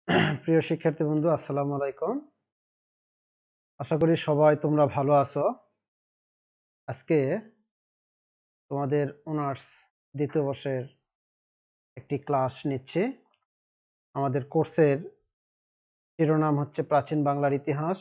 প্রিয় শিক্ষার্থী বন্ধু, আসসালামু আলাইকুম। আশা করি সবাই তোমরা ভালো আছো। আজকে তোমাদের অনার্স দ্বিতীয় বর্ষের একটি ক্লাস নিচ্ছি। আমাদের কোর্সের শিরোনাম হচ্ছে প্রাচীন বাংলার ইতিহাস,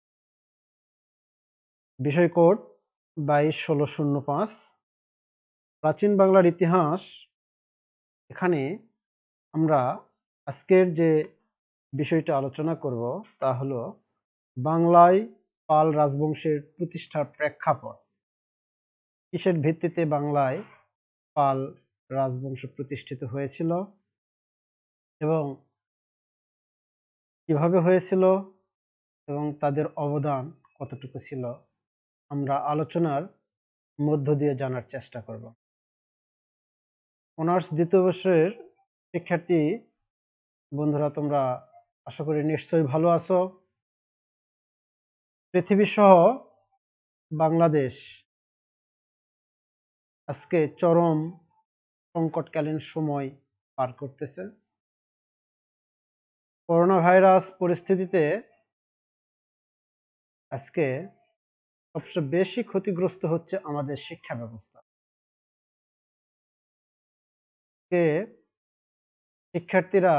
বিষয় কোড 22-1605। প্রাচীন বাংলার ইতিহাস, এখানে আমরা আজকের যে বিষয়টা আলোচনা করব তা হলো বাংলায় পাল রাজবংশের প্রতিষ্ঠার প্রেক্ষাপট। কিসের ভিত্তিতে বাংলায় পাল রাজবংশ প্রতিষ্ঠিত হয়েছিল এবং কিভাবে হয়েছিল এবং তাদের অবদান কতটুকু ছিল, আমরা আলোচনার মধ্য দিয়ে জানার চেষ্টা করব। অনার্স দ্বিতীয় বর্ষের শিক্ষার্থী বন্ধুরা, তোমরা আশা করি নিশ্চয়ই ভালো আছো। পৃথিবী সহ বাংলাদেশ আজকে চরম সংকটকালীন সময় পার করতেছে। করোনা ভাইরাস পরিস্থিতিতে আজকে সবচেয়ে বেশি ক্ষতিগ্রস্ত হচ্ছে আমাদের শিক্ষা ব্যবস্থা। শিক্ষার্থীরা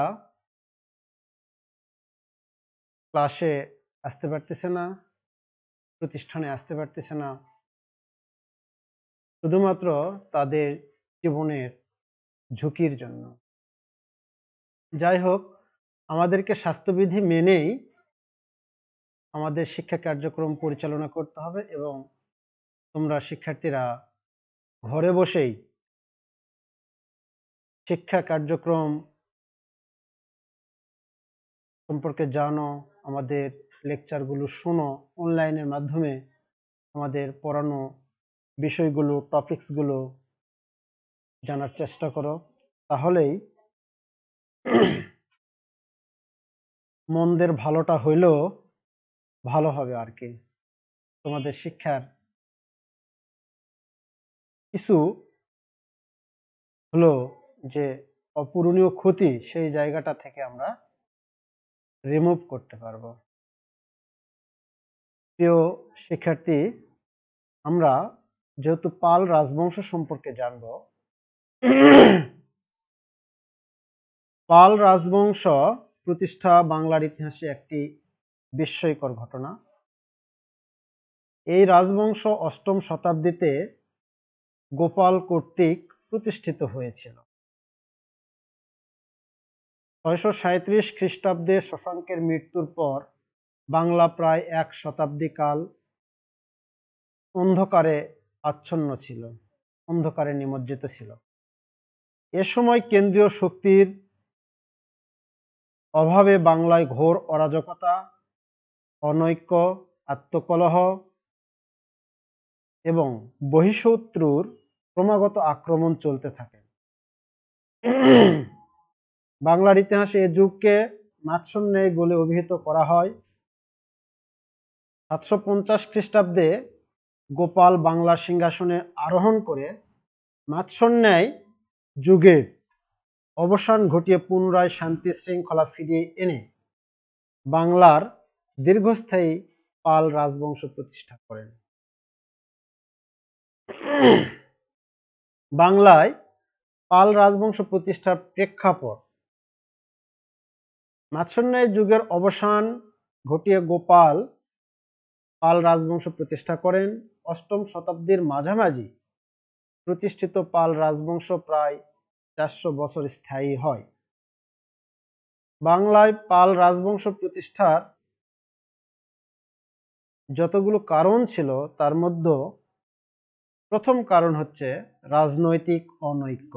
ক্লাসে আসতে পারতেছে না, প্রতিষ্ঠানে আসতে পারতেছে না, শুধুমাত্র তাদের জীবনের ঝুঁকির জন্য। যাই হোক, আমাদেরকে স্বাস্থ্যবিধি মেনেই আমাদের শিক্ষা কার্যক্রম পরিচালনা করতে হবে এবং তোমরা শিক্ষার্থীরা ঘরে বসেই শিক্ষা কার্যক্রম সম্পর্কে জানো, আমাদের লেকচারগুলো শোনো, অনলাইনের মাধ্যমে আমাদের পড়ানো বিষয়গুলো, টপিকসগুলো জানার চেষ্টা করো। তাহলেই মন্দের ভালোটা হইলেও ভালো হবে আর কি। তোমাদের শিক্ষার কিছু হলো যে অপূরণীয় ক্ষতি, সেই জায়গাটা থেকে আমরা রিমুভ করতে পারবো। প্রিয় শিক্ষার্থী, আমরা যেহেতু পাল রাজবংশ সম্পর্কে জানব, পাল রাজবংশ প্রতিষ্ঠা বাংলার ইতিহাসে একটি বিস্ময়কর ঘটনা। এই রাজবংশ অষ্টম শতাব্দীতে গোপাল কর্তৃক প্রতিষ্ঠিত হয়েছিল। ৬৩৭ খ্রিস্টাব্দে শশাঙ্কের মৃত্যুর পর বাংলা প্রায় ১ শতাব্দী কাল অন্ধকারে আচ্ছন্ন ছিল, অন্ধকারে নিমজ্জিত ছিল। এ সময় কেন্দ্রীয় শক্তির অভাবে বাংলায় ঘোর অরাজকতা, অনৈক্য, আত্মকলহ এবং বহিঃশত্রুর ক্রমাগত আক্রমণ চলতে থাকে। বাংলার ইতিহাসে এ যুগকে মাৎসন্যায় বলে অভিহিত করা হয়। ৭৫০ খ্রিস্টাব্দে গোপাল বাংলার সিংহাসনে আরোহণ করে মাৎসন্যায় যুগের অবসান ঘটিয়ে পুনরায় শান্তি শৃঙ্খলা ফিরিয়ে এনে বাংলার দীর্ঘস্থায়ী পাল রাজবংশ প্রতিষ্ঠা করেন। বাংলায় পাল রাজবংশ প্রতিষ্ঠার প্রেক্ষাপট: মাৎসন্যায় যুগের অবসান ঘটিয়ে গোপাল পাল রাজবংশ প্রতিষ্ঠা করেন। অষ্টম শতাব্দীর মাঝামাঝি প্রতিষ্ঠিত পাল রাজবংশ প্রায় ৪০০ বছর স্থায়ী হয়। বাংলায় পাল রাজবংশ প্রতিষ্ঠার যতগুলো কারণ ছিল, তার মধ্যে প্রথম কারণ হচ্ছে রাজনৈতিক অনৈক্য।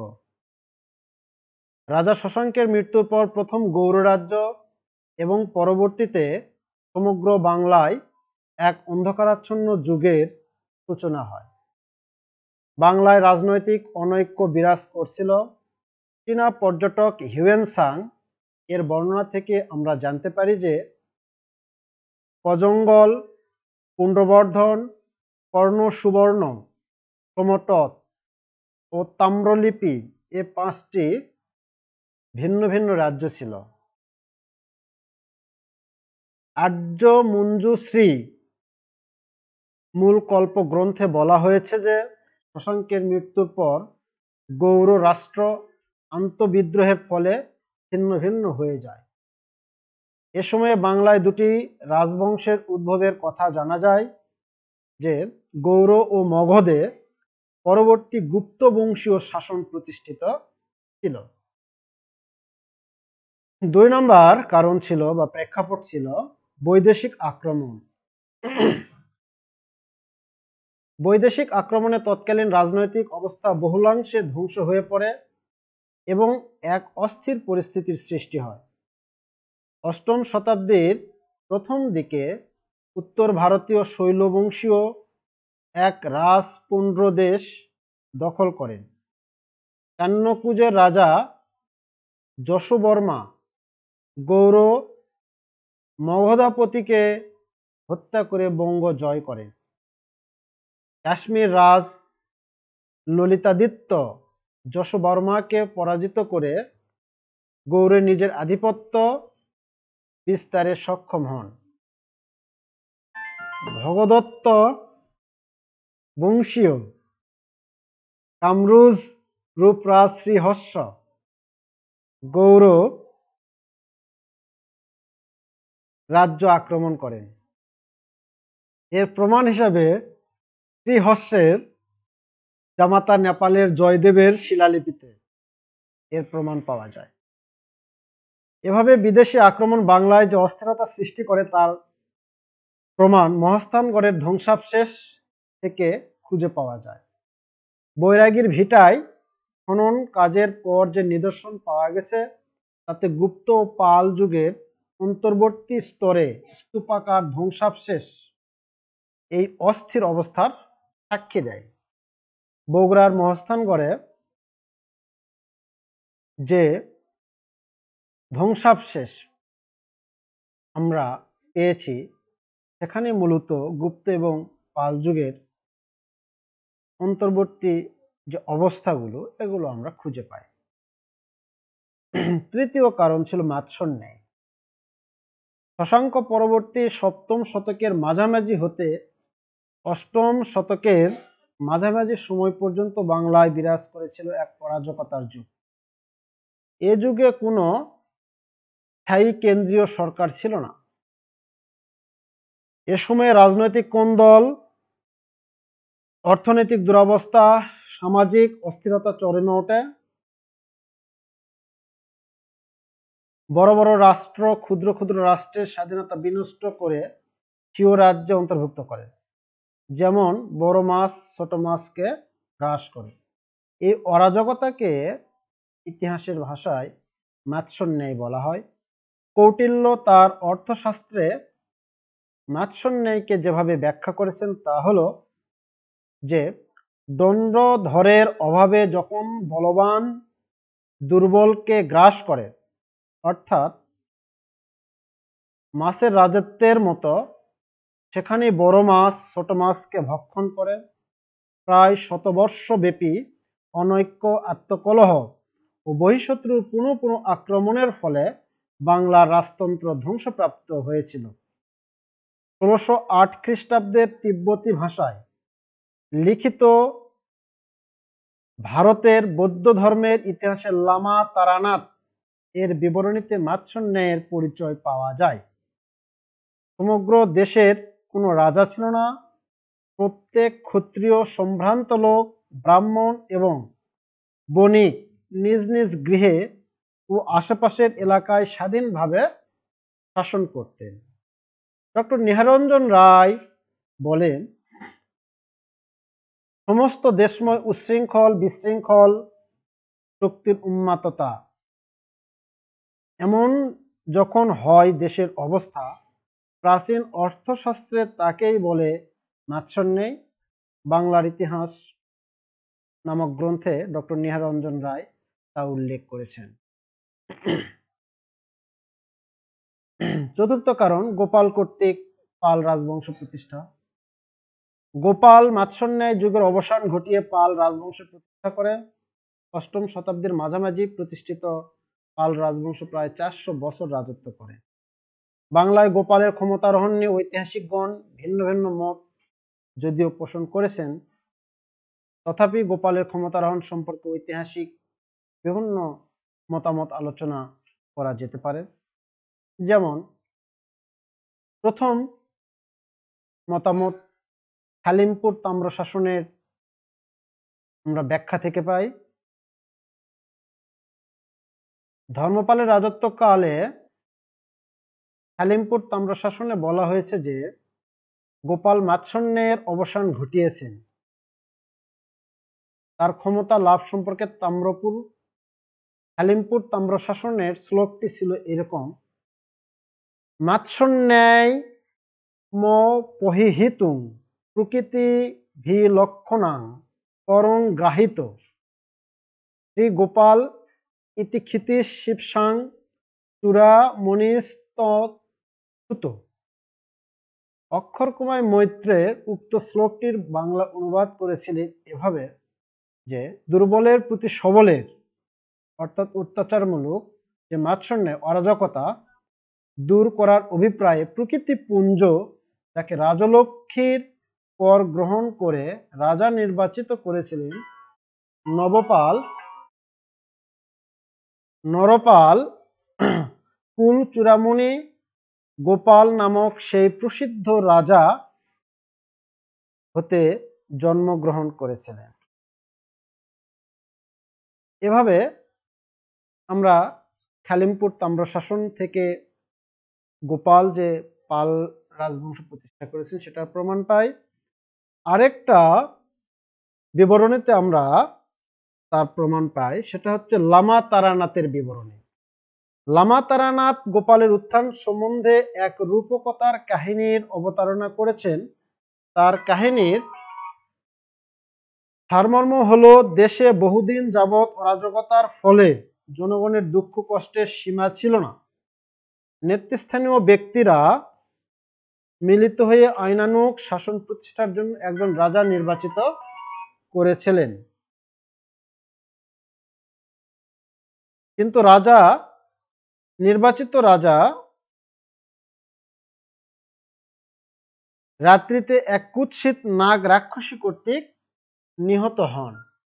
রাজা শশাঙ্কের মৃত্যুর পর প্রথম গৌড় রাজ্য এবং পরবর্তীতে সমগ্র বাংলায় এক অন্ধকারাচ্ছন্ন যুগের সূচনা হয়। বাংলায় রাজনৈতিক অনৈক্য বিরাজ করছিল। চীনা পর্যটক হিউয়েন সাং এর বর্ণনা থেকে আমরা জানতে পারি যে কজঙ্গল, পুণ্ড্রবর্ধন, কর্ণ সুবর্ণ, সমতট ও তাম্রলিপি এ ৫টি ভিন্ন ভিন্ন রাজ্য ছিল। আর্য মঞ্জুশ্রী মূল কল্প গ্রন্থে বলা হয়েছে যে শশাঙ্কের মৃত্যুর পর গৌড় রাষ্ট্র আন্তঃবিদ্রোহের ফলে ছিন্ন ভিন্ন হয়ে যায়। এ সময়ে বাংলায় দুটি রাজবংশের উদ্ভবের কথা জানা যায়, যে গৌড় ও মগধে পরবর্তী গুপ্ত বংশীয় শাসন প্রতিষ্ঠিত ছিল। 2 নম্বর কারণ ছিল বা প্রেক্ষাপট ছিল বৈদেশিক আক্রমণ। বৈদেশিক আক্রমণে তৎকালীন রাজনৈতিক অবস্থা বহুলাংশে ধ্বংস হয়ে পড়ে এবং এক অস্থির পরিস্থিতির সৃষ্টি হয়। 8ম শতাব্দীর প্রথম দিকে উত্তর ভারতীয় শৈলবংশীয় এক রাজপুণ্ড্র দেশ দখল করেন। কান্যকুজের রাজা যশোবর্মা গৌড় মগধাপতিকে হত্যা করে বঙ্গ জয় করেন। কাশ্মীর রাজ ললিতাদিত্য যশোবর্মাকে পরাজিত করে গৌড়ে নিজের আধিপত্য বিস্তারে সক্ষম হন। ভগদত্ত বংশীয় কামরুজ রূপরাজ শ্রীহর্ষ গৌড় রাজ্য আক্রমণ করেন। এর প্রমাণ হিসাবে শ্রীহর্ষের জামাতা নেপালের জয়দেবের শিলালিপিতে এর প্রমাণ পাওয়া যায়। এভাবে বিদেশি আক্রমণ বাংলায় যে অস্থিরতা সৃষ্টি করে তার প্রমাণ মহাস্থানগড়ের ধ্বংসাবশেষ থেকে খুঁজে পাওয়া যায়। বৈরাগীর ভিটায় খনন কাজের পর যে নিদর্শন পাওয়া গেছে তাতে গুপ্ত ও পাল যুগের অন্তর্বর্তী স্তরে স্তূপাকার ধ্বংসাবশেষ এই অস্থির অবস্থার সাক্ষী দেয়। বগুড়ার মহাস্থানগড়ে যে ধ্বংসাবশেষ আমরা পেয়েছি সেখানে মূলত গুপ্ত এবং পাল যুগের অন্তর্বর্তী যে অবস্থাগুলো এগুলো আমরা খুঁজে পাই। তৃতীয় কারণ ছিল মাৎসন্যায়। শশাঙ্ক পরবর্তী 7ম শতকের মাঝামাঝি হতে 8ম শতকের মাঝামাঝি সময় পর্যন্ত বাংলায় বিরাজ করেছিল এক অরাজকতার যুগ। এ যুগে কোনো স্থায়ী কেন্দ্রীয় সরকার ছিল না। এ সময়ে রাজনৈতিক কোন্দল, অর্থনৈতিক দুরবস্থা, সামাজিক অস্থিরতা চরমে ওঠে। বড় বড় রাষ্ট্র ক্ষুদ্র ক্ষুদ্র রাষ্ট্রের স্বাধীনতা বিনষ্ট করে স্বীয় রাজ্যে অন্তর্ভুক্ত করে, যেমন বড় মাছ ছোট মাছকে গ্রাস করে। এই অরাজকতাকে ইতিহাসের ভাষায় মাৎসন্যায় বলা হয়। কৌটিল্য তার অর্থশাস্ত্রে মাৎসন্যায়কে যেভাবে ব্যাখ্যা করেছেন তা হলো যে দণ্ডধরের অভাবে যখন বলবান দুর্বলকে গ্রাস করে, অর্থাৎ মাছের রাজত্বের মতো সেখানে বড় মাছ ছোট মাছকে ভক্ষণ করে। প্রায় শতবর্ষব্যাপী অনৈক্য, আত্মকলহ ও বহিঃশত্রুর পুনঃ পুনঃ আক্রমণের ফলে বাংলার রাজতন্ত্র ধ্বংসপ্রাপ্ত হয়েছিল। 1608 খ্রিস্টাব্দের তিব্বতী ভাষায় লিখিত ভারতের বৌদ্ধ ধর্মের ইতিহাসের লামা তারানাথ এর বিবরণীতে মাৎসন্যায়ের পরিচয় পাওয়া যায়। সমগ্র দেশের কোনো রাজা ছিল না। প্রত্যেক ক্ষত্রিয়, সম্ভ্রান্ত লোক, ব্রাহ্মণ এবং বণিক নিজ নিজ গৃহে ও আশেপাশের এলাকায় স্বাধীনভাবে শাসন করতেন। ডক্টর নিহারঞ্জন রায় বলেন, সমস্ত দেশময় উচ্ছৃঙ্খল, বিশৃঙ্খল শক্তির উন্মাদতা এমন যখন হয় দেশের অবস্থা, প্রাচীন অর্থশাস্ত্রে তাকেই বলে মাৎসন্যায়। বাংলার ইতিহাস নামক গ্রন্থে ডক্টর নিহারঞ্জন রায় তা উল্লেখ করেছেন। চতুর্থ কারণ গোপাল কর্তৃক পাল রাজবংশ প্রতিষ্ঠা। গোপাল মাৎসন্যায় যুগের অবসান ঘটিয়ে পাল রাজবংশ প্রতিষ্ঠা করে। 8ম শতাব্দীর মাঝামাঝি প্রতিষ্ঠিত পাল রাজবংশ প্রায় 400 বছর রাজত্ব করে। বাংলায় গোপালের ক্ষমতারোহণ নিয়ে ঐতিহাসিকগণ ভিন্ন ভিন্ন মত যদিও পোষণ করেছেন, তথাপি গোপালের ক্ষমতারোহণ সম্পর্কে ঐতিহাসিক বিভিন্ন মতামত আলোচনা করা যেতে পারে। যেমন প্রথম মতামত খালিমপুর তাম্রশাসনের আমরা ব্যাখ্যা থেকে পাই। ধর্মপালের রাজত্বকালে খালিমপুর তাম্রশাসনে বলা হয়েছে যে গোপাল মাৎসন্যের অবসান ঘটিয়েছেন। তার ক্ষমতা লাভ সম্পর্কে খালিমপুর তাম্রশাসনের শ্লোকটি ছিল এরকম: মাৎসন্যায় ম পহিহিতুং প্রকৃতি ভিলক্ষণাং করং গ্রাহিত শ্রী গোপাল ইতি ক্ষিতিশ শিবসাং চূড়ামণিস্তৎসুত। অক্ষরকুমার মৈত্রের উক্ত শ্লোকটির বাংলা অনুবাদ করেছিলেন এভাবে যে দুর্বলের প্রতি সবলের অর্থাৎ অত্যাচারমূলক যে মাৎসন্যায় অরাজকতা দূর করার অভিপ্রায়ে প্রকৃতিপুঞ্জ যাকে রাজলক্ষ্মীর কর গ্রহণ করে রাজা নির্বাচিত করেছিলেন নরপাল কুল চূড়ামণি গোপাল নামক সেই প্রসিদ্ধ রাজা হতে জন্মগ্রহণ করেছিলেন। এভাবে আমরা খালিমপুর তাম্রশাসন থেকে গোপাল যে পাল রাজবংশ প্রতিষ্ঠা করেছেন সেটার প্রমাণ পাই। আরেকটা বিবরণীতে আমরা তার প্রমাণ পাই, সেটা হচ্ছে লামা তারানাথের বিবরণী। লামা তারানাথ গোপালের উত্থান সম্বন্ধে এক রূপকথার কাহিনীর অবতারণা করেছেন। তার কাহিনীর সারমর্ম হলো, দেশে বহুদিন যাবৎ অরাজকতার ফলে জনগণের দুঃখ কষ্টের সীমা ছিল না। নেতৃস্থানীয় ব্যক্তিরা মিলিত হয়ে আইনানুগ শাসন প্রতিষ্ঠার জন্য একজন রাজা নির্বাচিত করেছিলেন। কিন্তু নির্বাচিত রাজা রাত্রিতে এক কুৎসিত নাগ রাক্ষসী কর্তৃক নিহত হন।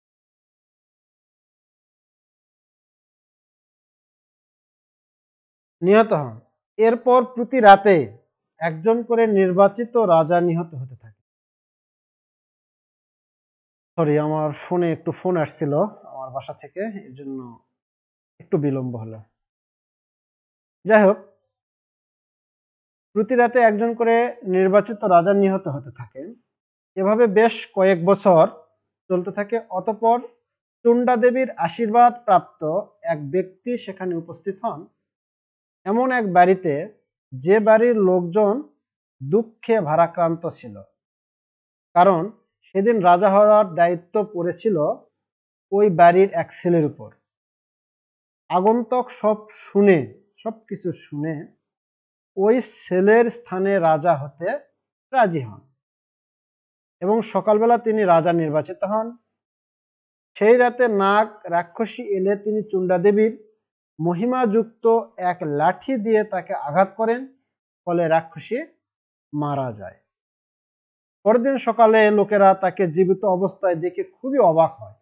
এরপর প্রতি রাতে একজন করে নির্বাচিত রাজা নিহত হতে থাকে। সরি, আমার ফোনে একটু ফোন আসছিল আমার বাসা থেকে, এর জন্য একটু বিলম্ব হলো। যাই হোক, প্রতি রাতে একজন করে নির্বাচিত রাজা নিহত হতে থাকেন। এভাবে বেশ কয়েক বছর চলতে থাকে। অতঃপর চণ্ডা দেবীর আশীর্বাদ প্রাপ্ত এক ব্যক্তি সেখানে উপস্থিত হন এমন এক বাড়িতে, যে বাড়ির লোকজন দুঃখে ভারাক্রান্ত ছিল, কারণ সেদিন রাজা হওয়ার দায়িত্ব পড়েছিল ওই বাড়ির এক ছেলের উপর। আগন্তক সবকিছু শুনে ওই ছেলের স্থানে রাজা হতে রাজি হন এবং সকালবেলা তিনি রাজা নির্বাচিত হন। সেই রাতে নাগ রাক্ষসী এলে তিনি চণ্ডা দেবীর মহিমাযুক্ত এক লাঠি দিয়ে তাকে আঘাত করেন, ফলে রাক্ষসী মারা যায়। পরদিন সকালে লোকেরা তাকে জীবিত অবস্থায় দেখে খুবই অবাক হয়।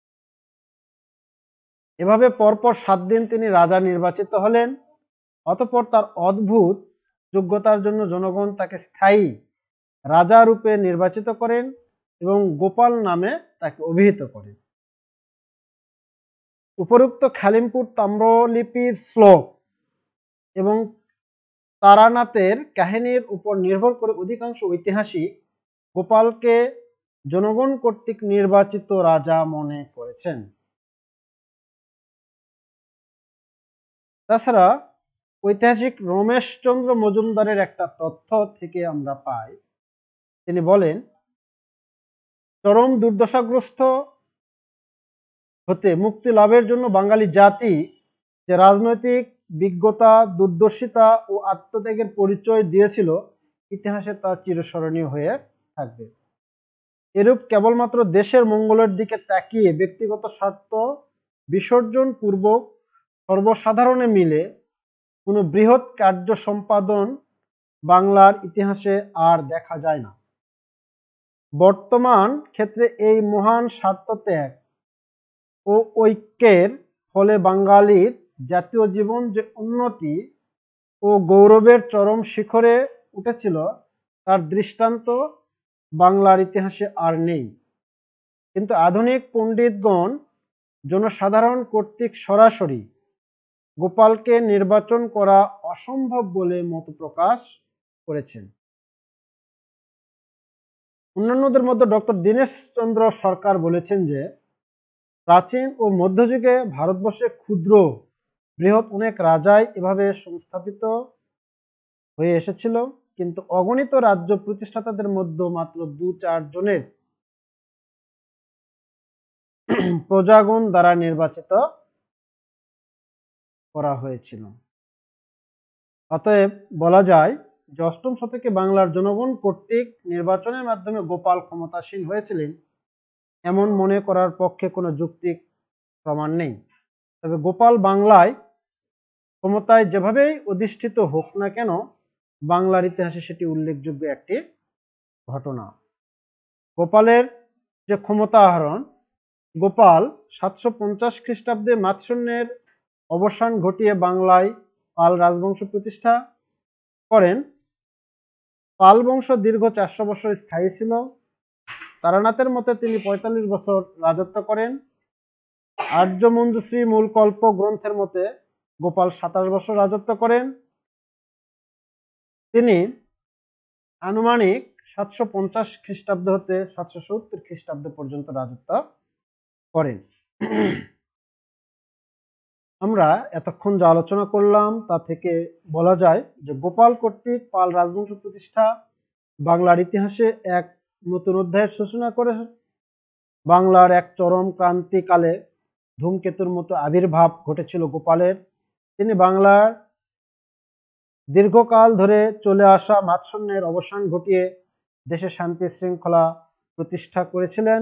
এভাবে পরপর 7 দিন তিনি রাজা নির্বাচিত হলেন। অতঃপর তার অদ্ভুত যোগ্যতার জন্য জনগণ তাকে স্থায়ী রাজা রূপে নির্বাচিত করেন এবং গোপাল নামে তাকে অভিহিত করেন। উপরোক্ত খালিমপুর তাম্রলিপির শ্লোক এবং তারানাথের কাহিনীর উপর নির্ভর করে অধিকাংশ ঐতিহাসিক গোপালকে জনগণ কর্তৃক নির্বাচিত রাজা মনে করেছেন। তাছাড়া ঐতিহাসিক রমেশচন্দ্র মজুমদারের একটা তথ্য থেকে আমরা পাই, তিনি বলেন, চরম দুর্দশাগ্রস্ত হতে মুক্তি লাভের জন্য বাঙালি জাতি যে রাজনৈতিক বিজ্ঞতা, দূরদর্শিতা ও আত্মত্যাগের পরিচয় দিয়েছিল, ইতিহাসে তা চিরস্মরণীয় হয়ে থাকবে। এরূপ কেবলমাত্র দেশের মঙ্গলের দিকে তাকিয়ে ব্যক্তিগত স্বার্থ বিসর্জন পূর্বক সর্বসাধারণে মিলে কোনো বৃহৎ কার্য সম্পাদন বাংলার ইতিহাসে আর দেখা যায় না। বর্তমান ক্ষেত্রে এই মহান স্বার্থত্যাগ ও ঐক্যের ফলে বাঙালির জাতীয় জীবন যে উন্নতি ও গৌরবের চরম শিখরে উঠেছিল তার দৃষ্টান্ত বাংলার ইতিহাসে আর নেই। কিন্তু আধুনিক পণ্ডিতগণ জনসাধারণ কর্তৃক সরাসরি গোপালকে নির্বাচন করা অসম্ভব বলে মত প্রকাশ করেছেন। অন্যান্যদের মধ্যে ডক্টর দীনেশ চন্দ্র সরকার বলেছেন যে প্রাচীন ও মধ্যযুগে ভারতবর্ষে ক্ষুদ্র বৃহৎ অনেক রাজাই এভাবে সংস্থাপিত হয়ে এসেছিল, কিন্তু অগণিত রাজ্য প্রতিষ্ঠাতাদের মধ্যে মাত্র 2-4 জনের প্রজাগণ দ্বারা নির্বাচিত করা হয়েছিল। অতএব বলা যায় যে অষ্টম শতকে বাংলার জনগণ কর্তৃক নির্বাচনের মাধ্যমে গোপাল ক্ষমতাসীন হয়েছিলেন এমন মনে করার পক্ষে কোনো যৌক্তিক প্রমাণ নেই। তবে গোপাল বাংলায় ক্ষমতায় যেভাবেই অধিষ্ঠিত হোক না কেন বাংলার ইতিহাসে সেটি উল্লেখযোগ্য একটি ঘটনা। গোপালের যে ক্ষমতা আহরণ, গোপাল 750 খ্রিস্টাব্দে মাৎসন্যের অবসান ঘটিয়ে বাংলায় পাল রাজবংশ প্রতিষ্ঠা করেন। পাল বংশ দীর্ঘ 400 বছর স্থায়ী ছিল। তারানাথের মতে তিনি 45 বছর রাজত্ব করেন। আর্য মঞ্জুশ্রী মূলকল্প গ্রন্থের মতে গোপাল 27 বছর রাজত্ব করেন। তিনি আনুমানিক 750 খ্রিস্টাব্দ হতে 770 খ্রিস্টাব্দ পর্যন্ত রাজত্ব করেন। আমরা এতক্ষণ যা আলোচনা করলাম তা থেকে বলা যায় যে গোপাল কর্তৃক পাল রাজবংশ প্রতিষ্ঠা বাংলার ইতিহাসে এক নতুন অধ্যায়ের সূচনা করে। বাংলার এক চরম ক্রান্তিকালে ধূমকেতুর মতো আবির্ভাব ঘটেছিল গোপালের। তিনি বাংলার দীর্ঘকাল ধরে চলে আসা মাৎসন্যের অবসান ঘটিয়ে দেশে শান্তি শৃঙ্খলা প্রতিষ্ঠা করেছিলেন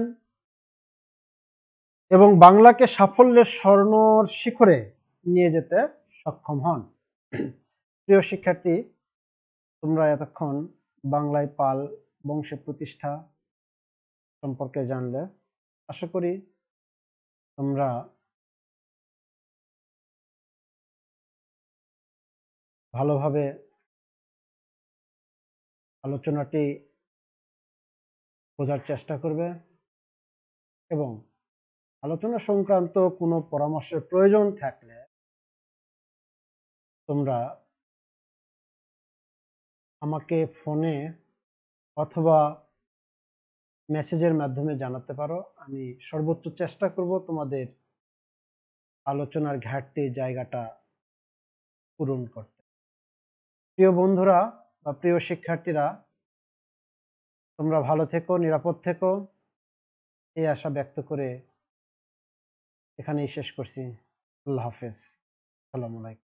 এবং বাংলাকে সাফল্যের স্বর্ণর শিখরে নিয়ে যেতে সক্ষম হন। প্রিয় শিক্ষার্থী, তোমরা এতক্ষণ বাংলায় পাল বংশের প্রতিষ্ঠা সম্পর্কে জানলে। আশা করি তোমরা ভালোভাবে আলোচনাটি বোঝার চেষ্টা করবে এবং আলোচনা সংক্রান্ত কোনো পরামর্শের প্রয়োজন থাকলে তোমরা আমাকে ফোনে অথবা মেসেজের মাধ্যমে জানাতে পারো। আমি সর্বোচ্চ চেষ্টা করব তোমাদের আলোচনার ঘাটতি জায়গাটা পূরণ করতে। প্রিয় বন্ধুরা বা প্রিয় শিক্ষার্থীরা, তোমরা ভালো থেকো, নিরাপদ থেকো, এই আশা ব্যক্ত করে এখানেই শেষ করছি। আল্লাহ হাফেজ। আসসালামু আলাইকুম।